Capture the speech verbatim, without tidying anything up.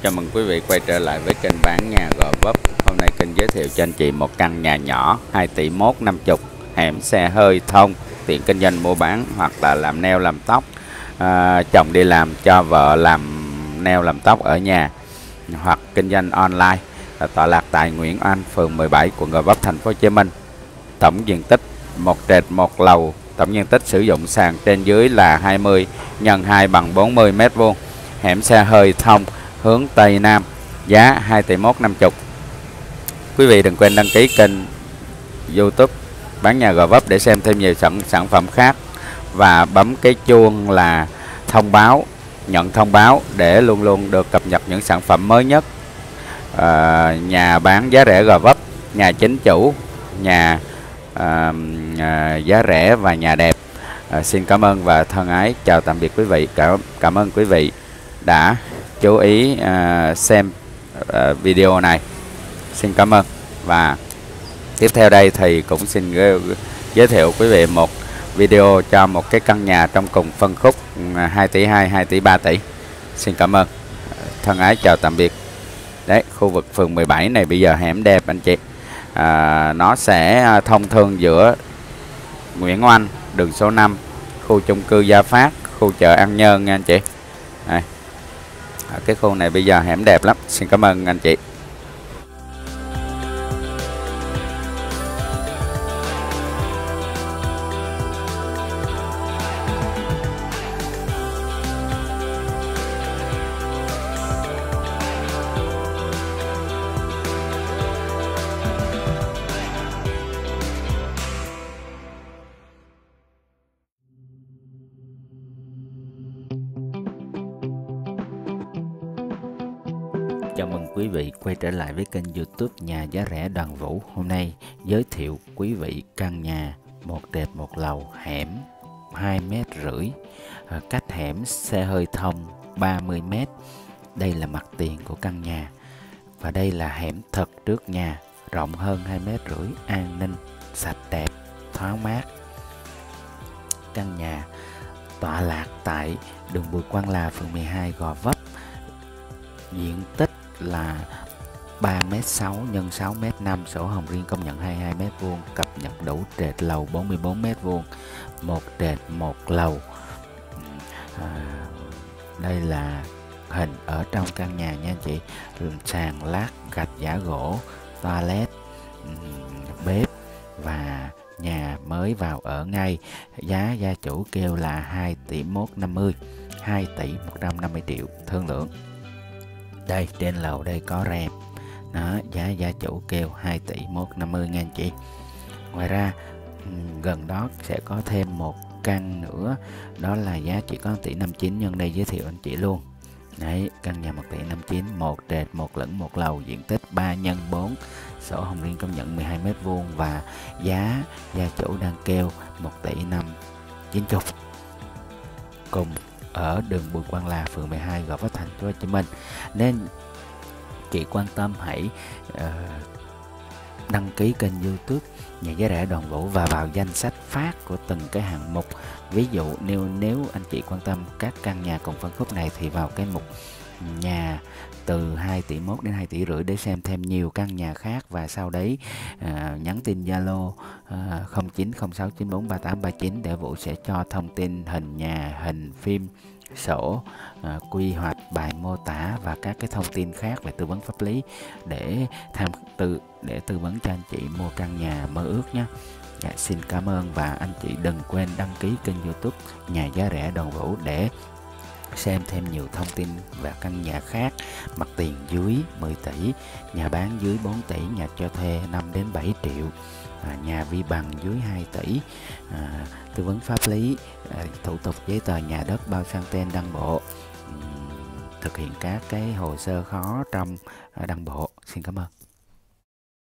Chào mừng quý vị quay trở lại với kênh bán nhà Gò Vấp. Hôm nay kênh giới thiệu cho anh chị một căn nhà nhỏ hai tỷ mốt năm mươi, hẻm xe hơi thông, tiện kinh doanh mua bán hoặc là làm nail làm tóc. À, chồng đi làm cho vợ làm nail làm tóc ở nhà hoặc kinh doanh online. À, tọa lạc tại Nguyễn Oanh, phường mười bảy, quận Gò Vấp, thành phố Hồ Chí Minh. Tổng diện tích một trệt một lầu, tổng diện tích sử dụng sàn trên dưới là hai mươi nhân hai bằng bốn mươi mét vuông. Hẻm xe hơi thông, hướng Tây Nam, giá hai tỷ mốt năm mươi. Quý vị đừng quên đăng ký kênh YouTube bán nhà Gò Vấp để xem thêm nhiều sản, sản phẩm khác, và bấm cái chuông là thông báo, nhận thông báo để luôn luôn được cập nhật những sản phẩm mới nhất. À, nhà bán giá rẻ Gò Vấp, nhà chính chủ, nhà à, à, giá rẻ và nhà đẹp. À, xin cảm ơn và thân ái chào tạm biệt quý vị. Cảm, cảm ơn quý vị đã chú ý uh, xem uh, video này. Xin cảm ơn. Và tiếp theo đây thì cũng xin giới thiệu quý vị một video cho một cái căn nhà trong cùng phân khúc hai tỷ hai, hai tỷ ba tỷ. Xin cảm ơn. Thân ái chào tạm biệt. Đấy, khu vực phường mười bảy này bây giờ hẻm đẹp anh chị. À, nó sẽ thông thương giữa Nguyễn Oanh, đường số năm, khu chung cư Gia Phát, khu chợ An Nhơn nha anh chị. Đây. Ở cái khu này bây giờ hẻm đẹp lắm. Xin cảm ơn anh chị. Chào mừng quý vị quay trở lại với kênh YouTube Nhà Giá Rẻ Đoàn Vũ. Hôm nay giới thiệu quý vị căn nhà một trệt một lầu, hẻm hai mét rưỡi, cách hẻm xe hơi thông ba mươi mét. Đây là mặt tiền của căn nhà, và đây là hẻm thật trước nhà, rộng hơn hai mét rưỡi, an ninh, sạch đẹp, thoáng mát. Căn nhà tọa lạc tại đường Bùi Quang Là, phường mười hai, Gò Vấp. Diện tích là ba mét sáu nhân sáu mét năm, sổ hồng riêng công nhận hai mươi hai mét vuông, cập nhật đủ trệt lầu bốn mươi bốn mét vuông, một trệt một lầu. À, đây là hình ở trong căn nhà nha anh chị. Sàn lát gạch giả gỗ, toilet, bếp và nhà mới vào ở ngay. Giá gia chủ kêu là hai tỷ mốt năm mươi, hai tỷ một trăm năm mươi triệu, thương lượng. Đây, trên lầu đây có rèm. Đó, giá gia chủ kêu hai tỷ mốt năm mươi nha anh chị. Ngoài ra gần đó sẽ có thêm một căn nữa, đó là giá chỉ có một tỷ năm mươi chín, nhưng đây giới thiệu anh chị luôn. Đấy, căn nhà một tỷ năm mươi chín, một trệt một lửng một lầu, diện tích ba nhân bốn, sổ hồng riêng công nhận mười hai mét vuông, và giá gia chủ đang kêu một tỷ năm chín mươi. Cùng ở đường Bùi Quang Là, phường mười hai, Gò Vấp, thành phố Hồ Chí Minh. Nên chị quan tâm hãy uh, đăng ký kênh YouTube Nhà Giá Rẻ Đoàn Vũ và vào danh sách phát của từng cái hạng mục. Ví dụ nếu nếu anh chị quan tâm các căn nhà cùng phân khúc này thì vào cái mục nhà từ hai tỷ mốt đến hai tỷ rưỡi để xem thêm nhiều căn nhà khác, và sau đấy uh, nhắn tin Zalo uh, không chín không sáu chín bốn ba tám ba chín để Vũ sẽ cho thông tin hình nhà, hình phim, sổ, uh, quy hoạch, bài mô tả và các cái thông tin khác về tư vấn pháp lý để tham tư để tư vấn cho anh chị mua căn nhà mơ ước nhé. Dạ, xin cảm ơn, và anh chị đừng quên đăng ký kênh YouTube Nhà Giá Rẻ Đoàn Vũ để xem thêm nhiều thông tin về căn nhà khác. Mặt tiền dưới mười tỷ, nhà bán dưới bốn tỷ, nhà cho thuê năm đến bảy triệu, à, nhà vi bằng dưới hai tỷ, à, tư vấn pháp lý, à, thủ tục giấy tờ nhà đất, bao sang tên đăng bộ, um, thực hiện các cái hồ sơ khó trong à, đăng bộ. Xin cảm ơn.